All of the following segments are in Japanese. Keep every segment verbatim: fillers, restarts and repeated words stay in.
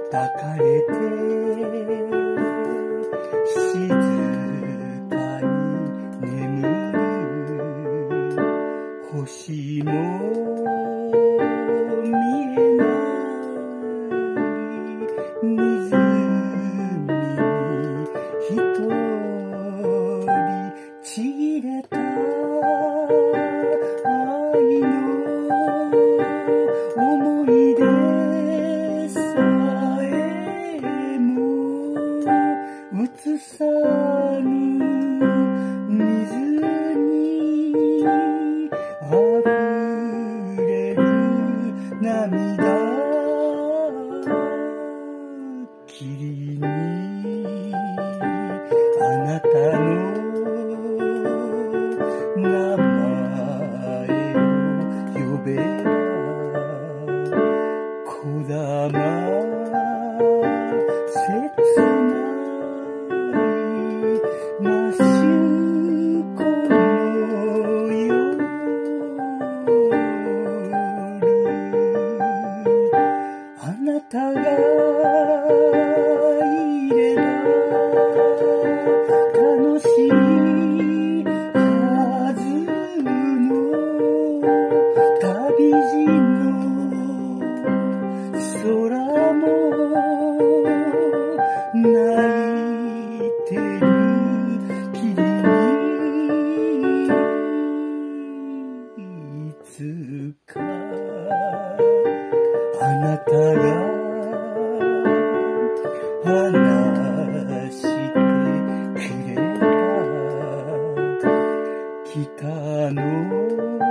抱かれて静かに眠る星も見えない湖に一人ちぎれた愛の思い出さえも映さぬ水にあふれる涙霧にあなたの名前を呼べばこだま切ない摩周湖の夜あなたがいれば楽しいはずの旅路の空も泣いてる霧にいつかあなたが話してくれた北の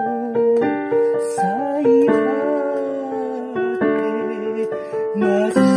最果て真っ